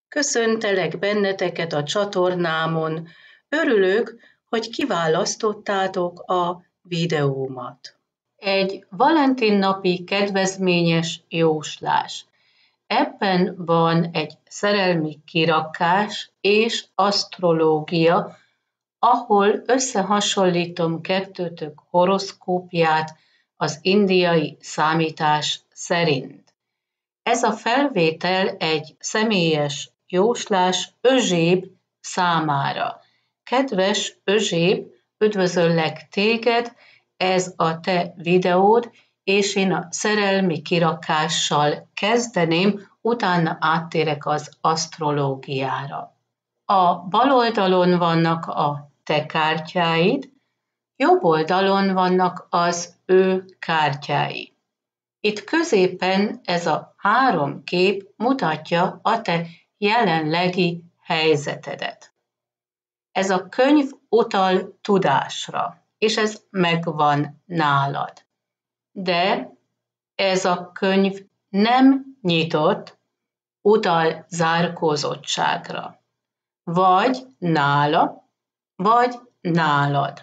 Köszöntelek benneteket a csatornámon. Örülök, hogy kiválasztottátok a videómat. Egy Valentin napi kedvezményes jóslás. Ebben van egy szerelmi kirakás és asztrológia, ahol összehasonlítom kettőtök horoszkópját az indiai számítás szerint. Ez a felvétel egy személyes jóslás Özséb számára. Kedves Özséb, üdvözöllek téged, ez a te videód, és én a szerelmi kirakással kezdeném, utána áttérek az asztrológiára. A bal oldalon vannak a te kártyáid, jobb oldalon vannak az ő kártyái. Itt középen ez a három kép mutatja a te jelenlegi helyzetedet. Ez a könyv utal tudásra, és ez megvan nálad. De ez a könyv nem nyitott, utal zárkózottságra. Vagy nála, vagy nálad.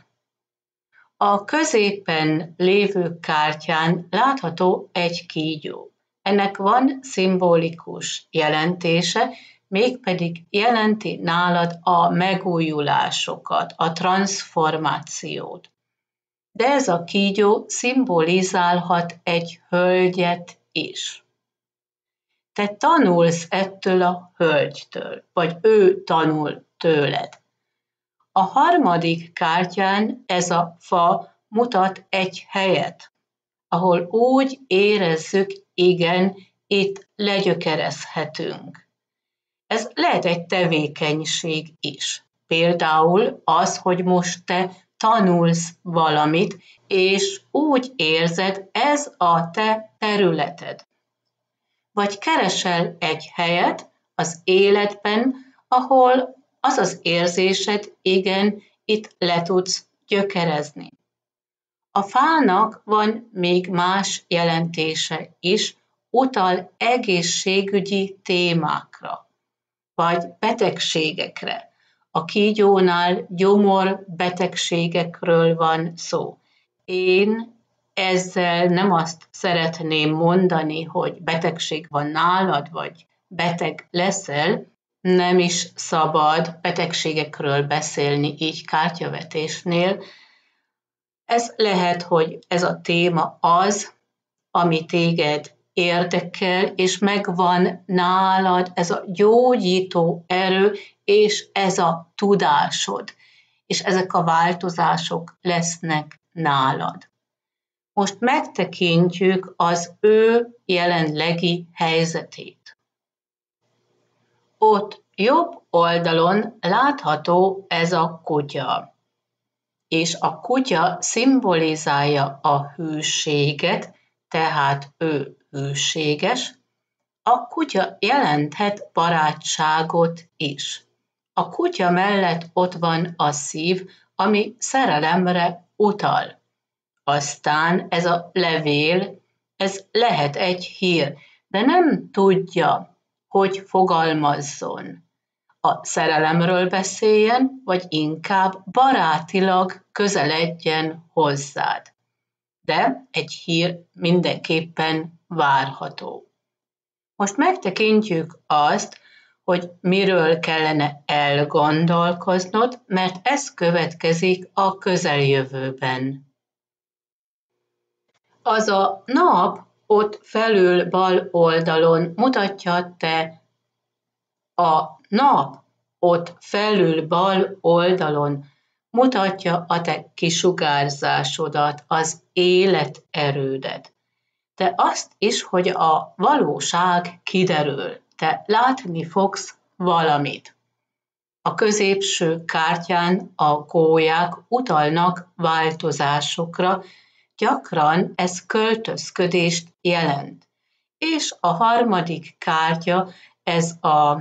A középen lévő kártyán látható egy kígyó. Ennek van szimbolikus jelentése, mégpedig jelenti nálad a megújulásokat, a transformációt. De ez a kígyó szimbolizálhat egy hölgyet is. Te tanulsz ettől a hölgytől, vagy ő tanul tőled. A harmadik kártyán ez a fa mutat egy helyet, ahol úgy érezzük, igen, itt legyökerezhetünk. Ez lehet egy tevékenység is. Például az, hogy most te tanulsz valamit, és úgy érzed, ez a te területed. Vagy keresel egy helyet az életben, ahol az az érzésed, igen, itt le tudsz gyökerezni. A fának van még más jelentése is, utal egészségügyi témákra, vagy betegségekre. A kígyónál gyomor betegségekről van szó. Én ezzel nem azt szeretném mondani, hogy betegség van nálad, vagy beteg leszel, nem is szabad betegségekről beszélni így kártyavetésnél. Ez lehet, hogy ez a téma az, ami téged érdekel, és megvan nálad ez a gyógyító erő, és ez a tudásod, és ezek a változások lesznek nálad. Most megtekintjük az ő jelenlegi helyzetét. Ott jobb oldalon látható ez a kutya, és a kutya szimbolizálja a hűséget, tehát ő hűséges. A kutya jelenthet barátságot is. A kutya mellett ott van a szív, ami szerelemre utal. Aztán ez a levél, ez lehet egy hír, de nem tudja, hogy fogalmazzon. A szerelemről beszéljen, vagy inkább barátilag közeledjen hozzád. De egy hír mindenképpen várható. Most megtekintjük azt, hogy miről kellene elgondolkoznod, mert ez következik a közeljövőben. Az a nap ott felül bal oldalon mutatja te a nap ott felül bal oldalon mutatja a te kisugárzásodat, az életerődet. De azt is, hogy a valóság kiderül, te látni fogsz valamit. A középső kártyán a gólyák utalnak változásokra, gyakran ez költözködést jelent. És a harmadik kártya, ez a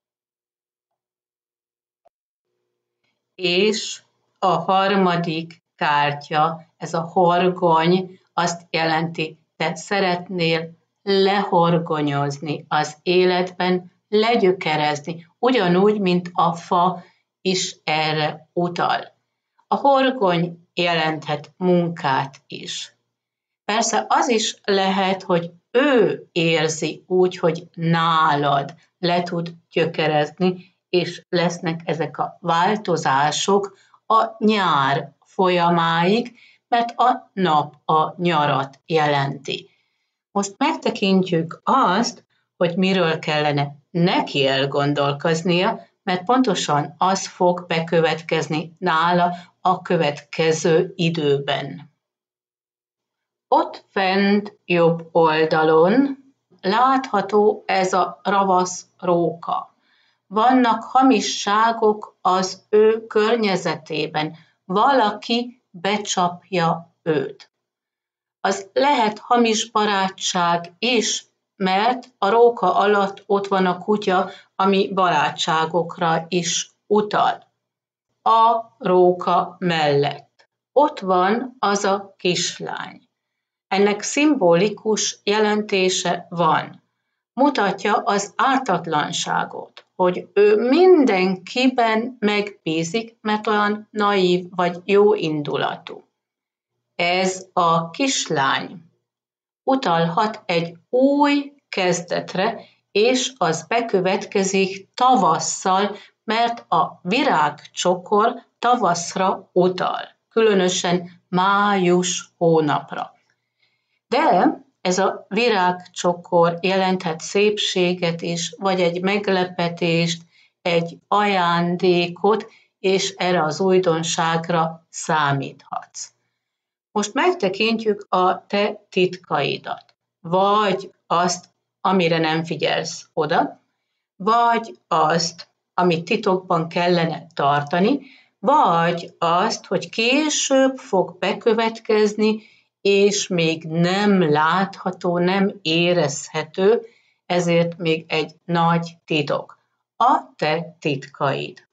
horgony, azt jelenti, te szeretnél lehorgonyozni az életben, legyökerezni, ugyanúgy, mint a fa is erre utal. A horgony jelenthet munkát is. Persze az is lehet, hogy ő érzi úgy, hogy nálad le tud gyökerezni, és lesznek ezek a változások a nyár folyamáig, mert a nap a nyarat jelenti. Most megtekintjük azt, hogy miről kellene neki elgondolkoznia, mert pontosan az fog bekövetkezni nála a következő időben. Ott fent jobb oldalon látható ez a ravasz róka. Vannak hamisságok az ő környezetében, valaki becsapja őt. Az lehet hamis barátság is, mert a róka alatt ott van a kutya, ami barátságokra is utal. A róka mellett ott van az a kislány. Ennek szimbolikus jelentése van. Mutatja az ártatlanságot, hogy ő mindenkiben megbízik, mert olyan naív vagy jó indulatú. Ez a kislány utalhat egy új kezdetre, és az bekövetkezik tavasszal, mert a virágcsokor tavaszra utal, különösen május hónapra. De ez a virágcsokor jelenthet szépséget is, vagy egy meglepetést, egy ajándékot, és erre az újdonságra számíthatsz. Most megtekintjük a te titkaidat, vagy azt, amire nem figyelsz oda, vagy azt, amit titokban kellene tartani, vagy azt, hogy később fog bekövetkezni, és még nem látható, nem érezhető, ezért még egy nagy titok. A te titkaid.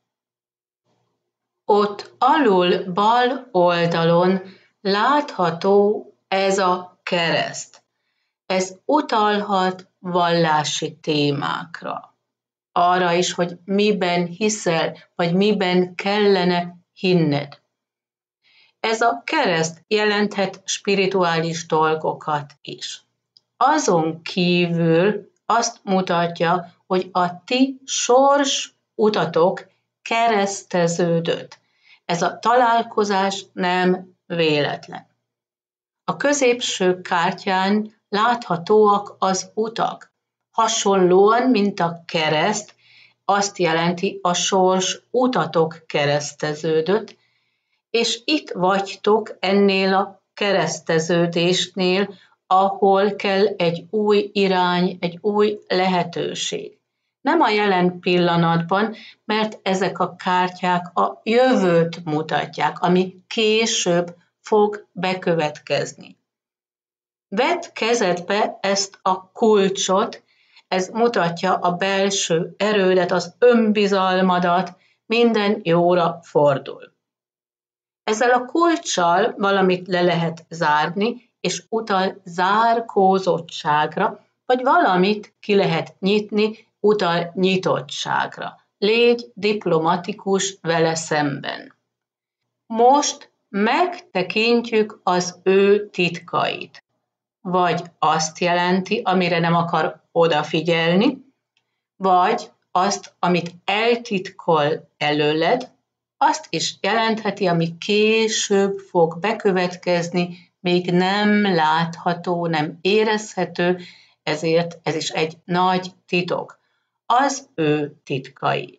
Ott alul bal oldalon látható ez a kereszt. Ez utalhat vallási témákra. Arra is, hogy miben hiszel, vagy miben kellene hinned. Ez a kereszt jelenthet spirituális dolgokat is. Azon kívül azt mutatja, hogy a ti sors utatok kereszteződött. Ez a találkozás nem véletlen. A középső kártyán láthatóak az utak. Hasonlóan, mint a kereszt, azt jelenti, a sors utatok kereszteződött, és itt vagytok ennél a kereszteződésnél, ahol kell egy új irány, egy új lehetőség. Nem a jelen pillanatban, mert ezek a kártyák a jövőt mutatják, ami később fog bekövetkezni. Vedd kezedbe ezt a kulcsot, ez mutatja a belső erődet, az önbizalmadat, minden jóra fordul. Ezzel a kulccsal valamit le lehet zárni, és utal zárkózottságra, vagy valamit ki lehet nyitni, utal nyitottságra. Légy diplomatikus vele szemben. Most megtekintjük az ő titkait. Vagy azt jelenti, amire nem akar odafigyelni, vagy azt, amit eltitkol előled, azt is jelentheti, ami később fog bekövetkezni, még nem látható, nem érezhető, ezért ez is egy nagy titok. Az ő titkai.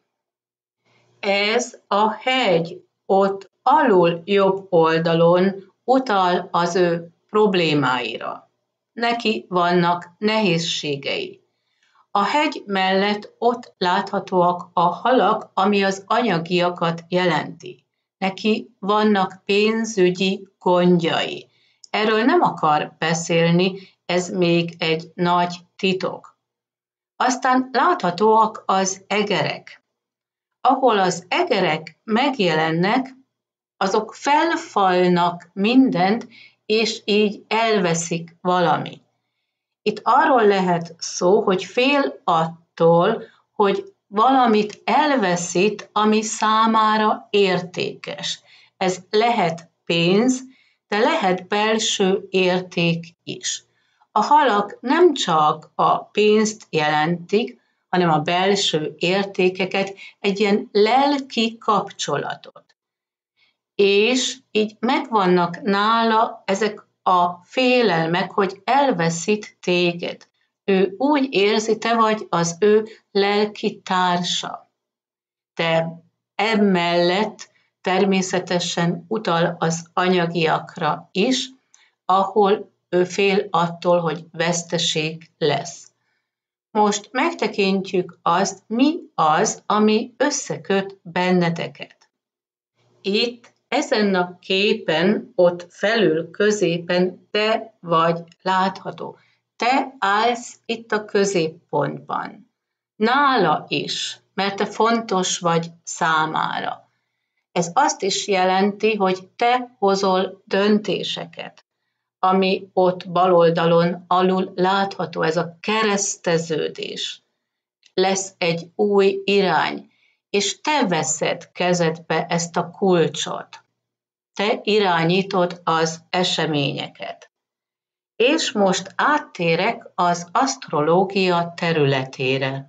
Ez a hegy ott alul jobb oldalon utal az ő problémáira. Neki vannak nehézségei. A hegy mellett ott láthatóak a halak, ami az anyagiakat jelenti. Neki vannak pénzügyi gondjai. Erről nem akar beszélni, ez még egy nagy titok. Aztán láthatóak az egerek. Ahol az egerek megjelennek, azok felfalnak mindent, és így elveszik valamit. Itt arról lehet szó, hogy fél attól, hogy valamit elveszít, ami számára értékes. Ez lehet pénz, de lehet belső érték is. A halak nem csak a pénzt jelentik, hanem a belső értékeket, egy ilyen lelki kapcsolatot. És így megvannak nála ezek a félelmek, hogy elveszít téged. Ő úgy érzi, te vagy az ő lelki társa. De emellett természetesen utal az anyagiakra is, ahol ő fél attól, hogy veszteség lesz. Most megtekintjük azt, mi az, ami összeköt benneteket. Itt ezen a képen, ott felül középen te vagy látható. Te állsz itt a középpontban. Nála is, mert te fontos vagy számára. Ez azt is jelenti, hogy te hozol döntéseket, ami ott bal oldalon alul látható, ez a kereszteződés. Lesz egy új irány, és te veszed kezedbe ezt a kulcsot. Te irányítod az eseményeket. És most áttérek az asztrológia területére.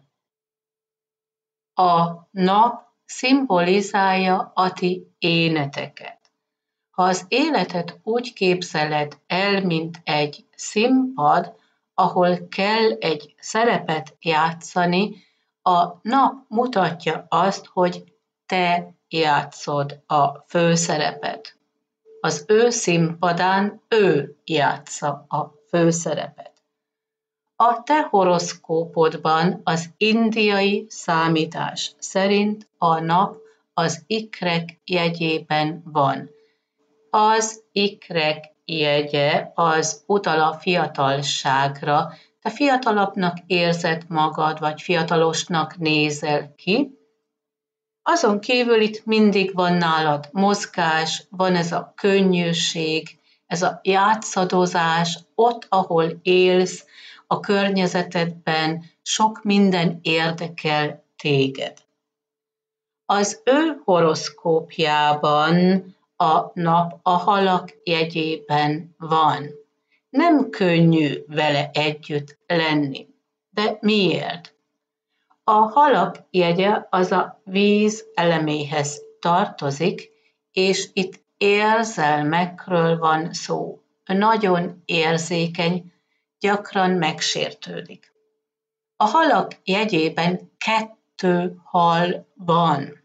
A nap szimbolizálja a ti éneteket. Ha az életet úgy képzeled el, mint egy színpad, ahol kell egy szerepet játszani, a nap mutatja azt, hogy te játszod a főszerepet. Az ő színpadán ő játsza a főszerepet. A te horoszkópodban az indiai számítás szerint a nap az ikrek jegyében van. Az ikrek jegye az utal a fiatalságra, te fiatalabbnak érzed magad, vagy fiatalosnak nézel ki. Azon kívül itt mindig van nálad mozgás, van ez a könnyűség, ez a játszadozás, ott, ahol élsz, a környezetedben sok minden érdekel téged. Az ő horoszkópjában a nap a halak jegyében van. Nem könnyű vele együtt lenni. De miért? A halak jegye az a víz eleméhez tartozik, és itt érzelmekről van szó. Nagyon érzékeny, gyakran megsértődik. A halak jegyében 2 hal van.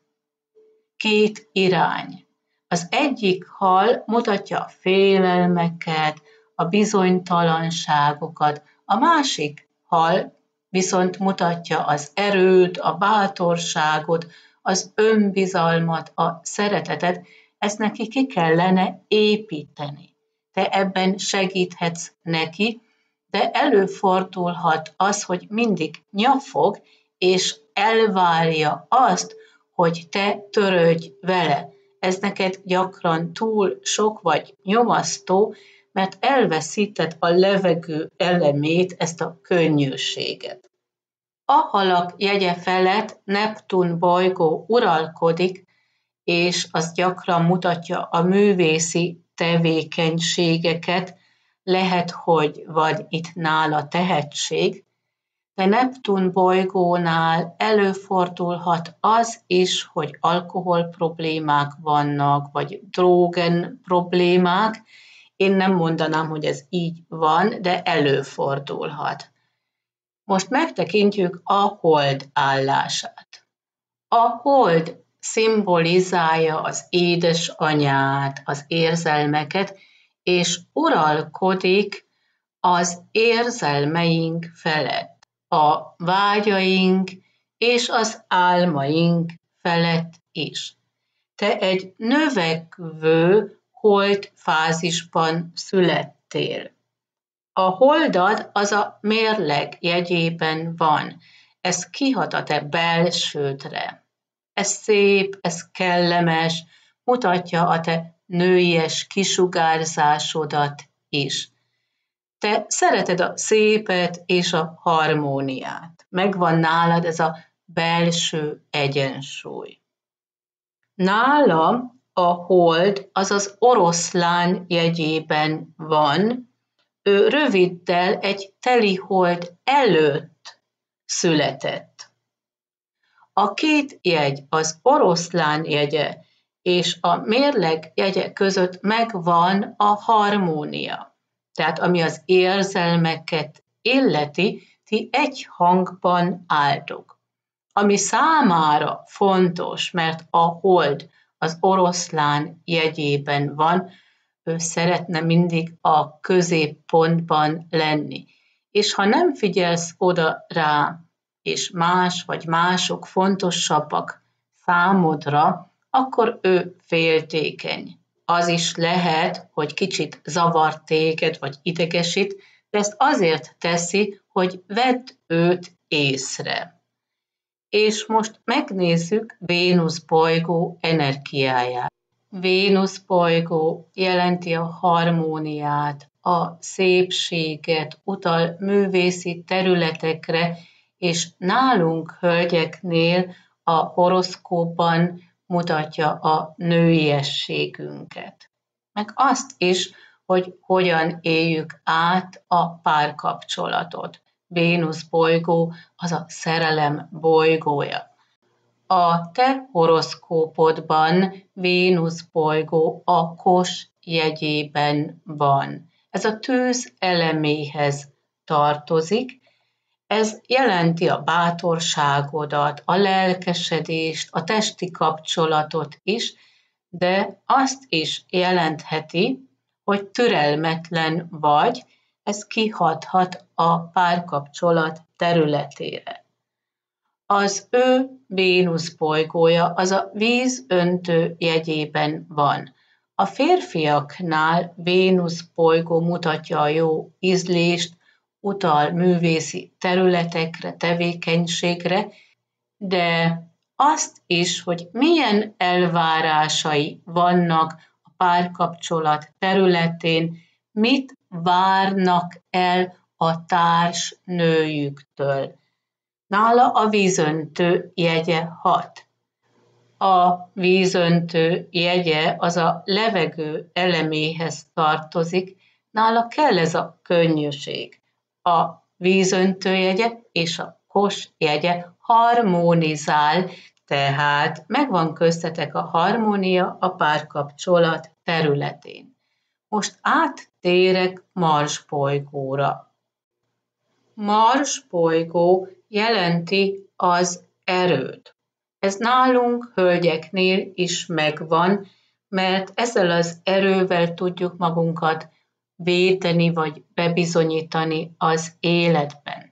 2 irány. Az egyik hal mutatja a félelmeket, a bizonytalanságokat, a másik hal viszont mutatja az erőt, a bátorságot, az önbizalmat, a szeretetet, ezt neki ki kellene építeni. Te ebben segíthetsz neki, de előfordulhat az, hogy mindig nyafog, és elvárja azt, hogy te törődj vele. Ez neked gyakran túl sok vagy nyomasztó, mert elveszíted a levegő elemét, ezt a könnyűséget. A halak jegye felett Neptun bolygó uralkodik, és az gyakran mutatja a művészi tevékenységeket, lehet, hogy van itt nála tehetség, de Neptun bolygónál előfordulhat az is, hogy alkohol problémák vannak, vagy drógen problémák. Én nem mondanám, hogy ez így van, de előfordulhat. Most megtekintjük a hold állását. A hold szimbolizálja az édesanyát, az érzelmeket, és uralkodik az érzelmeink felett, a vágyaink és az álmaink felett is. Te egy növekvő hold fázisban születtél. A holdad az a mérleg jegyében van. Ez kihat a te belsődre. Ez szép, ez kellemes, mutatja a te nőies kisugárzásodat is. Te szereted a szépet és a harmóniát. Megvan nálad ez a belső egyensúly. Nála a hold az az oroszlán jegyében van, ő röviddel egy telihold előtt született. A két jegy, az oroszlán jegye és a mérleg jegye között megvan a harmónia. Tehát ami az érzelmeket illeti, ti egy hangban álltok. Ami számára fontos, mert a hold az oroszlán jegyében van, ő szeretne mindig a középpontban lenni. És ha nem figyelsz oda rá, és más vagy mások fontosabbak számodra, akkor ő féltékeny. Az is lehet, hogy kicsit zavar téged, vagy idegesít, de ezt azért teszi, hogy vedd őt észre. És most megnézzük Vénusz bolygó energiáját. Vénusz bolygó jelenti a harmóniát, a szépséget, utal művészi területekre, és nálunk hölgyeknél a horoszkópban mutatja a nőiességünket. Meg azt is, hogy hogyan éljük át a párkapcsolatot. Vénusz bolygó az a szerelem bolygója. A te horoszkópodban Vénusz bolygó a Kos jegyében van. Ez a tűz eleméhez tartozik, ez jelenti a bátorságodat, a lelkesedést, a testi kapcsolatot is, de azt is jelentheti, hogy türelmetlen vagy, ez kihathat a párkapcsolat területére. Az ő Vénusz bolygója az a vízöntő jegyében van. A férfiaknál Vénusz bolygó mutatja a jó ízlést, utal művészi területekre, tevékenységre, de azt is, hogy milyen elvárásai vannak a párkapcsolat területén, mit várnak el a társnőjüktől. Nála a vízöntő jegye hat. A vízöntő jegye az a levegő eleméhez tartozik, nála kell ez a könnyűség. A vízöntő jegye és a Kos jegye harmonizál, tehát megvan köztetek a harmónia a párkapcsolat területén. Most áttérek Mars bolygóra. Mars bolygó jelenti az erőt. Ez nálunk hölgyeknél is megvan, mert ezzel az erővel tudjuk magunkat védeni vagy bebizonyítani az életben.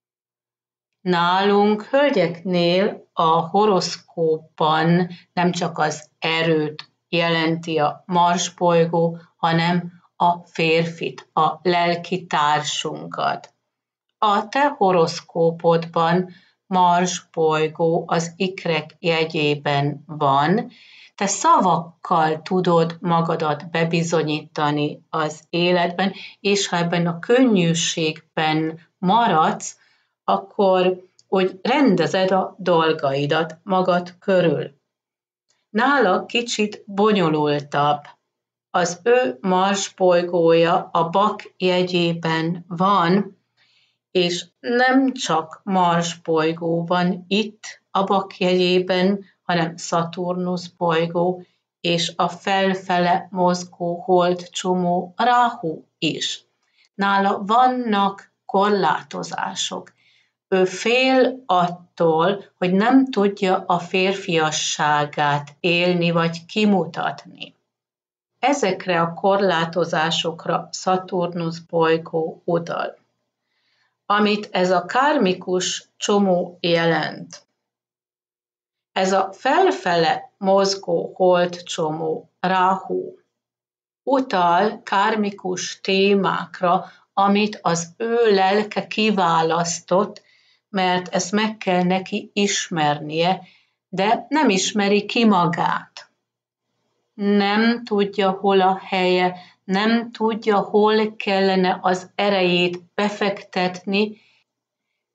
Nálunk hölgyeknél a horoszkópban nem csak az erőt jelenti a Mars bolygó, hanem a férfit, a lelki társunkat. A te horoszkópodban Mars bolygó az ikrek jegyében van, te szavakkal tudod magadat bebizonyítani az életben, és ha ebben a könnyűségben maradsz, akkor hogy rendezed a dolgaidat magad körül. Nála kicsit bonyolultabb. Az ő Mars bolygója a Bak jegyében van, és nem csak Mars bolygó van itt a Bak jegyében, hanem Szaturnusz bolygó és a felfele mozgó holdcsomó Ráhu is. Nála vannak korlátozások. Ő fél attól, hogy nem tudja a férfiasságát élni vagy kimutatni. Ezekre a korlátozásokra Szaturnusz bolygó utal. Amit ez a kármikus csomó jelent. Ez a felfele mozgó holdcsomó Ráhu utal kármikus témákra, amit az ő lelke kiválasztott, mert ezt meg kell neki ismernie, de nem ismeri ki magát. Nem tudja, hol a helye, nem tudja, hol kellene az erejét befektetni,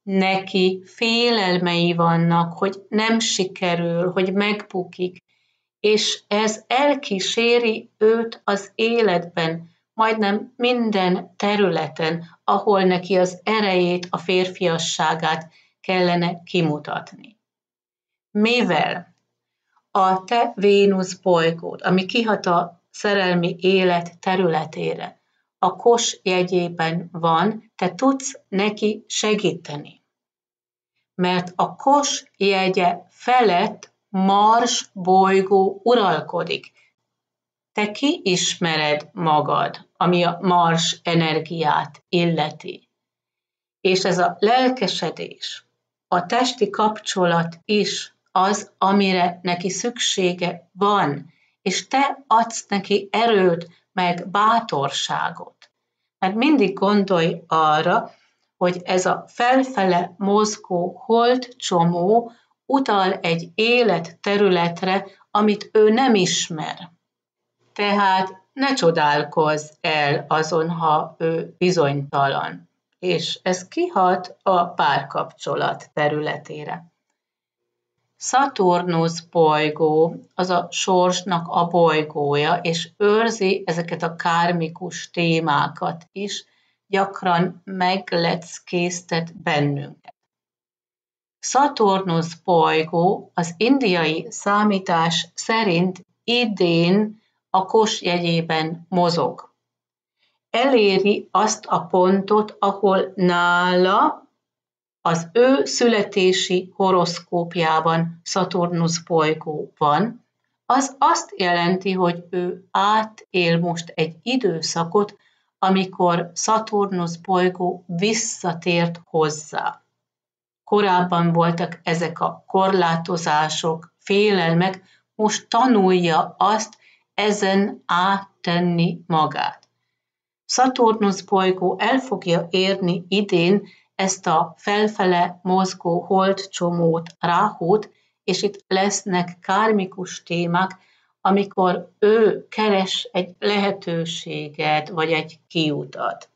neki félelmei vannak, hogy nem sikerül, hogy megbukik, és ez elkíséri őt az életben, majdnem minden területen, ahol neki az erejét, a férfiasságát kellene kimutatni. Mivel a te Vénusz bolygód, ami kihat a szerelmi élet területére, a Kos jegyében van, te tudsz neki segíteni. Mert a Kos jegye felett Mars bolygó uralkodik. Te kiismered magad, ami a Mars energiát illeti. És ez a lelkesedés, a testi kapcsolat is az, amire neki szüksége van, és te adsz neki erőt, meg bátorságot. Mert mindig gondolj arra, hogy ez a felfele mozgó holdcsomó utal egy életterületre, amit ő nem ismer. Tehát ne csodálkozz el azon, ha ő bizonytalan, és ez kihat a párkapcsolat területére. Szaturnusz bolygó az a sorsnak a bolygója, és őrzi ezeket a kármikus témákat is, gyakran megleckéztet bennünket. Szaturnusz bolygó az indiai számítás szerint idén a Kos jegyében mozog. Eléri azt a pontot, ahol nála az ő születési horoszkópjában Szaturnusz bolygó van, az azt jelenti, hogy ő átél most egy időszakot, amikor Szaturnusz bolygó visszatért hozzá. Korábban voltak ezek a korlátozások, félelmek, most tanulja azt, ezen áttenni magát. Szaturnusz bolygó el fogja érni idén ezt a felfele mozgó holdcsomót, Ráhút, és itt lesznek kármikus témák, amikor ő keres egy lehetőséget, vagy egy kiutat.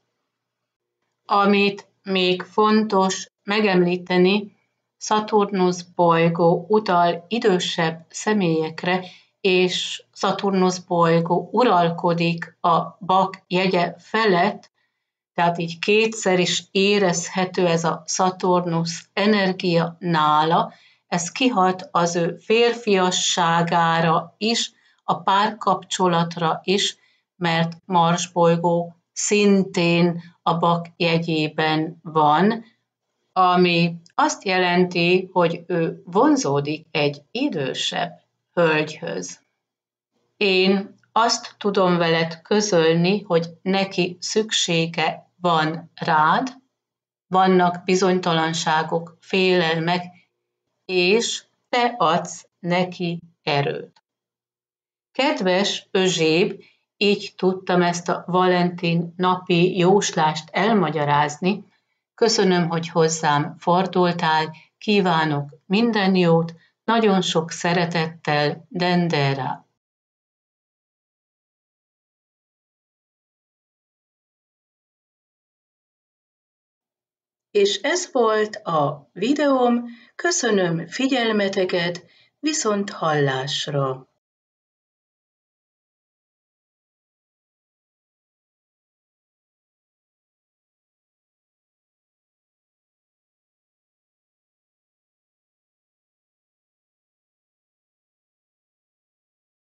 Amit még fontos megemlíteni, Szaturnusz bolygó utal idősebb személyekre, és Szaturnusz bolygó uralkodik a Bak jegye felett, tehát így kétszer is érezhető ez a Szaturnusz energia nála, ez kihat az ő férfiasságára is, a párkapcsolatra is, mert Mars bolygó szintén a Bak jegyében van, ami azt jelenti, hogy ő vonzódik egy idősebb hölgyhöz. Én azt tudom veled közölni, hogy neki szüksége van rád, vannak bizonytalanságok, félelmek, és te adsz neki erőt. Kedves Özséb, így tudtam ezt a Valentin napi jóslást elmagyarázni. Köszönöm, hogy hozzám fordultál, kívánok minden jót, nagyon sok szeretettel, Dendera. És ez volt a videóm, köszönöm figyelmeteket, viszont hallásra!